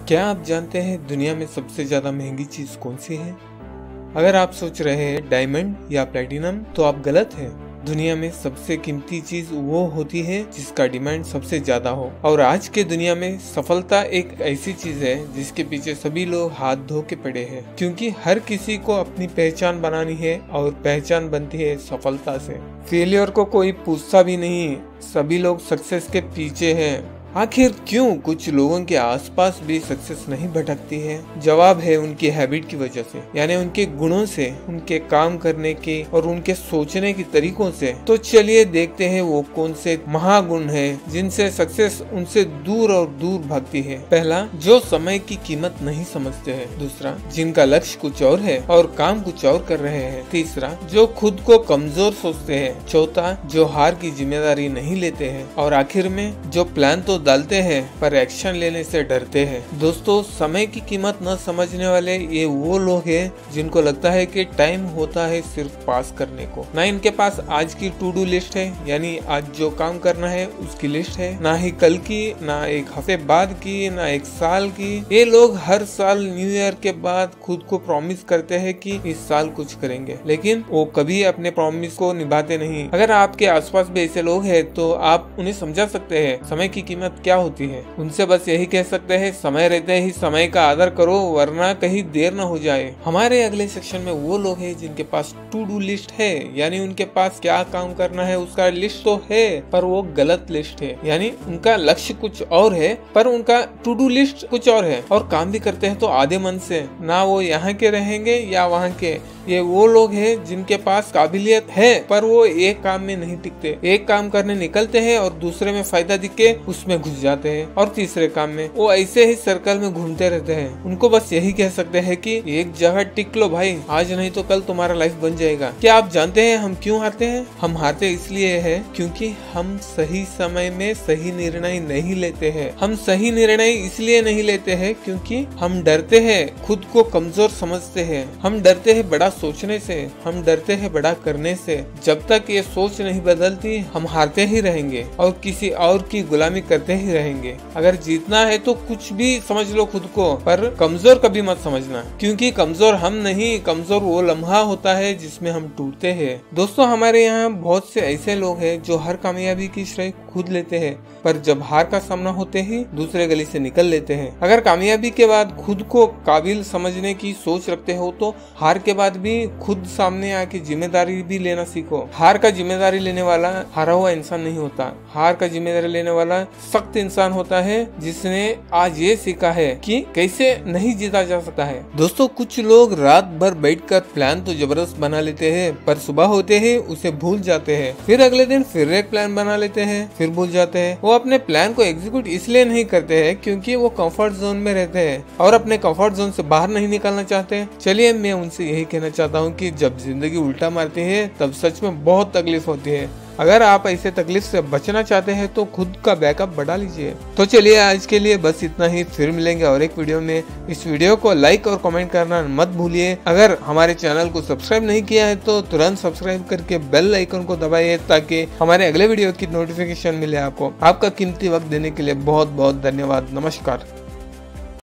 क्या आप जानते हैं दुनिया में सबसे ज्यादा महंगी चीज कौन सी है? अगर आप सोच रहे हैं डायमंड या प्लेटिनम तो आप गलत हैं। दुनिया में सबसे कीमती चीज वो होती है जिसका डिमांड सबसे ज्यादा हो। और आज के दुनिया में सफलता एक ऐसी चीज है जिसके पीछे सभी लोग हाथ धो के पड़े हैं, क्योंकि हर किसी को अपनी पहचान बनानी है और पहचान बनती है सफलता से। फेलियर को कोई पूछता भी नहीं, सभी लोग सक्सेस के पीछे हैं। आखिर क्यों कुछ लोगों के आसपास भी सक्सेस नहीं भटकती है? जवाब है उनकी हैबिट की वजह से, यानी उनके गुणों से, उनके काम करने के और उनके सोचने के तरीकों से। तो चलिए देखते हैं वो कौन से महागुण हैं जिनसे सक्सेस उनसे दूर और दूर भागती है। पहला, जो समय की कीमत नहीं समझते हैं। दूसरा, जिनका लक्ष्य कुछ और है और काम कुछ और कर रहे हैं। तीसरा, जो खुद को कमजोर सोचते हैं। चौथा, जो हार की जिम्मेदारी नहीं लेते हैं। और आखिर में, जो प्लान तो डालते हैं पर एक्शन लेने से डरते हैं। दोस्तों, समय की कीमत न समझने वाले ये वो लोग हैं जिनको लगता है कि टाइम होता है सिर्फ पास करने को। ना इनके पास आज की टू डू लिस्ट है, यानी आज जो काम करना है उसकी लिस्ट है, ना ही कल की, ना एक हफ्ते बाद की, ना एक साल की। ये लोग हर साल न्यू ईयर के बाद खुद को प्रॉमिस करते हैं कि इस साल कुछ करेंगे, लेकिन वो कभी अपने प्रॉमिस को निभाते नहीं। अगर आपके आसपास भी ऐसे लोग हैं तो आप उन्हें समझा सकते हैं समय की कीमत क्या होती है। उनसे बस यही कह सकते हैं, समय रहते ही समय का आदर करो, वरना कहीं देर न हो जाए। हमारे अगले सेक्शन में वो लोग हैं जिनके पास टू डू लिस्ट है, यानी उनके पास क्या काम करना है उसका लिस्ट तो है पर वो गलत लिस्ट है, यानी उनका लक्ष्य कुछ और है पर उनका टू डू लिस्ट कुछ और है, और काम भी करते हैं तो आधे मन से, ना वो यहाँ के रहेंगे या वहाँ के। ये वो लोग हैं जिनके पास काबिलियत है पर वो एक काम में नहीं टिकते। एक काम करने निकलते हैं और दूसरे में फायदा दिख के उसमें घुस जाते हैं, और तीसरे काम में वो ऐसे ही सर्कल में घूमते रहते हैं। उनको बस यही कह सकते हैं कि एक जगह टिक लो भाई, आज नहीं तो कल तुम्हारा लाइफ बन जाएगा। क्या आप जानते हैं हम क्यों हारते हैं? हम हारते इसलिए है क्योंकि हम सही समय में सही निर्णय नहीं लेते हैं। हम सही निर्णय इसलिए नहीं लेते हैं क्योंकि हम डरते हैं, खुद को कमजोर समझते हैं। हम डरते हैं बड़ा सोचने से, हम डरते हैं बड़ा करने से। जब तक ये सोच नहीं बदलती हम हारते ही रहेंगे और किसी और की गुलामी करते ही रहेंगे। अगर जीतना है तो कुछ भी समझ लो खुद को, पर कमजोर कभी मत समझना, क्योंकि कमजोर हम नहीं, कमजोर वो लम्हा होता है जिसमें हम टूटते हैं। दोस्तों, हमारे यहाँ बहुत से ऐसे लोग हैं जो हर कामयाबी की श्रेय खुद लेते हैं, पर जब हार का सामना होते ही दूसरे गली से निकल लेते हैं। अगर कामयाबी के बाद खुद को काबिल समझने की सोच रखते हो तो हार के बाद भी खुद सामने आके जिम्मेदारी भी लेना सीखो। हार का जिम्मेदारी लेने वाला हारा हुआ इंसान नहीं होता, हार का जिम्मेदारी लेने वाला सख्त इंसान होता है जिसने आज ये सीखा है कि कैसे नहीं जीता जा सकता है। दोस्तों, कुछ लोग रात भर बैठकर प्लान तो जबरदस्त बना लेते हैं पर सुबह होते ही उसे भूल जाते हैं। फिर अगले दिन फिर एक प्लान बना लेते हैं, फिर भूल जाते हैं। वो अपने प्लान को एग्जीक्यूट इसलिए नहीं करते हैं क्योंकि वो कंफर्ट जोन में रहते हैं और अपने कंफर्ट जोन से बाहर नहीं निकलना चाहते। चलिए, मैं उनसे यही कहना चाहता हूँ कि जब जिंदगी उल्टा मारती है तब सच में बहुत तकलीफ होती है। अगर आप ऐसे तकलीफ से बचना चाहते हैं तो खुद का बैकअप बढ़ा लीजिए। तो चलिए, आज के लिए बस इतना ही, फिर मिलेंगे और एक वीडियो में। इस वीडियो को लाइक और कमेंट करना मत भूलिए। अगर हमारे चैनल को सब्सक्राइब नहीं किया है तो तुरंत सब्सक्राइब करके बेल आइकन को दबाइए ताकि हमारे अगले वीडियो की नोटिफिकेशन मिले आपको। आपका कीमती वक्त देने के लिए बहुत बहुत धन्यवाद। नमस्कार।